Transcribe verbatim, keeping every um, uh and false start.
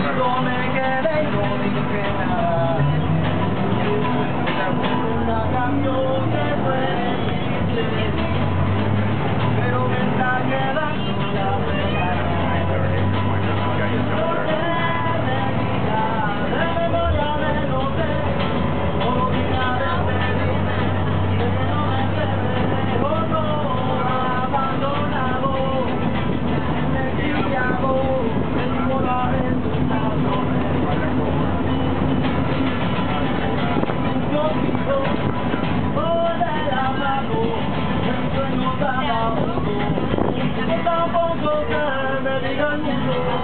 Contigo me quedé y no dije nada. Una canción que fue triste, pero me está quedando la verdad. No te me digas, de memoria me lo sé, por una vez te dije que no me debes, oh no, abandonado, me criado, me digo la vez, yo pido volver a hablarlo, el sueño tan agudo, que tampoco se me diga el mundo.